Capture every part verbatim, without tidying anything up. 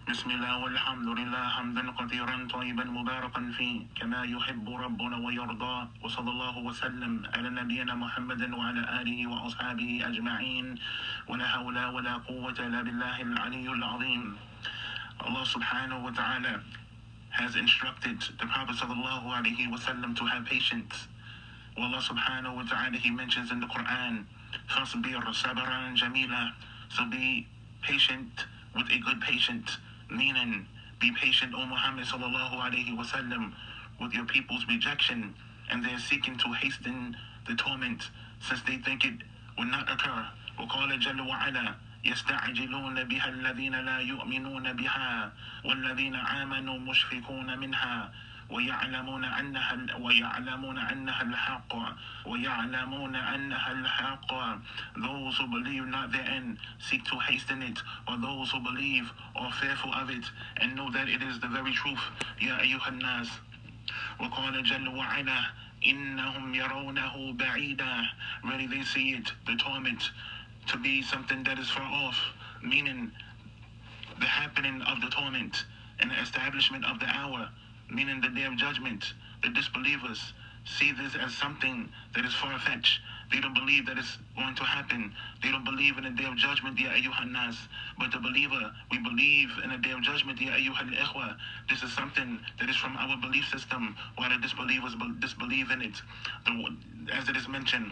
بسم الله والحمد لله حمدا كثيرا طيبا مباركا فيه كما يحب ربنا ويرضى وصلى الله وسلم على نبينا محمد وعلى آله وأصحابه أجمعين ولا حول ولا قوة إلا بالله العلي العظيم. Allah subhanahu wa ta'ala has instructed the Prophet sallallahu alaihi wasallam to have patience. Allah subhanahu wa ta'ala, he mentions in the Quran, فَاصْبِرْ صَبْرًا جَمِيلًا, so be patient with a good patience, meaning be patient, O Muhammad sallallahu alaihi wasallam, with your people's rejection, and they're seeking to hasten the torment since they think it will not occur. وقال جل وعلا يستعجلون بها الذين لا يؤمنون بها والذين آمنوا مشفقون منها ويعلمون أنها ويعلمون أنها الحق ويعلمون أنها الحق. Those who believe not therein seek to hasten it, or those who believe are fearful of it and know that it is the very truth. يا أيها الناس وقال جل وعلا إنهم يرونه بعيدا. Really they see it, the torment, to be something that is far off, meaning the happening of the torment and the establishment of the hour, meaning the day of judgment. The disbelievers see this as something that is far-fetched. They don't believe that it's going to happen. They don't believe in the day of judgment, ya ayyuhan nas. But the believer, we believe in the day of judgment, ya ayyuhal ikhwa. This is something that is from our belief system, while the disbelievers disbelieve in it. The, as it is mentioned,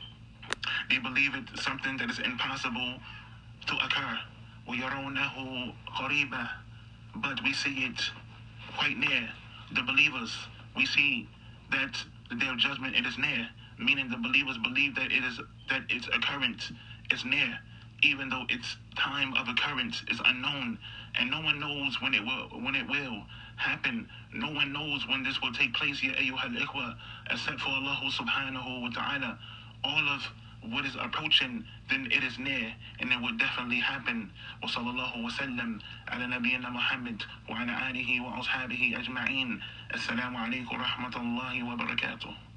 they believe it's something that is impossible to occur. وَيَرَوْنَهُ قَرِيبًا, but we see it quite near. The believers, we see that the day of judgment, it is near, meaning the believers believe that it is that its occurrence is near, even though its time of occurrence is unknown, and no one knows when it will when it will happen. No one knows when this will take place, ya ayyuhal ikhwa, except for Allah subhanahu wa ta'ala. All of what is approaching, then it is near, and it will definitely happen. Wa sallallahu wa sallam ala nabiyyina Muhammad wa ala alihi wa ashabihi ajma'in. Assalamu alaikum wa rahmatullahi wa barakatuh.